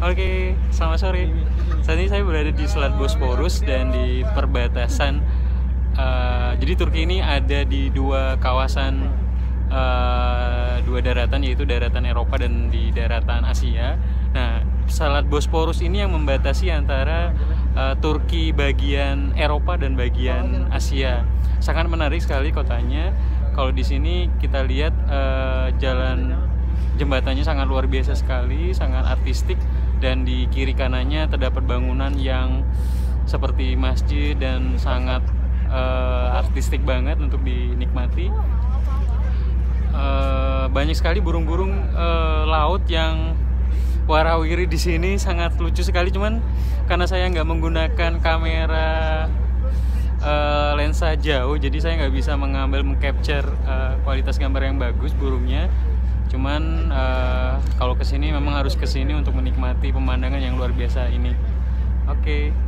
Oke, selamat sore. Saat ini saya berada di Selat Bosporus dan di perbatasan. Jadi Turki ini ada di dua kawasan, dua daratan, yaitu daratan Eropa dan di daratan Asia. Nah, Selat Bosporus ini yang membatasi antara Turki bagian Eropa dan bagian Asia. Sangat menarik sekali kotanya. Kalau di sini kita lihat jalan jembatannya sangat luar biasa sekali, sangat artistik, dan di kiri kanannya terdapat bangunan yang seperti masjid dan sangat artistik banget untuk dinikmati. Banyak sekali burung-burung laut yang warawiri di sini, sangat lucu sekali. Cuman karena saya nggak menggunakan kamera lensa jauh, jadi saya nggak bisa mengcapture kualitas gambar yang bagus burungnya. Cuman kalau kesini memang harus kesini untuk menikmati pemandangan yang luar biasa ini. Oke.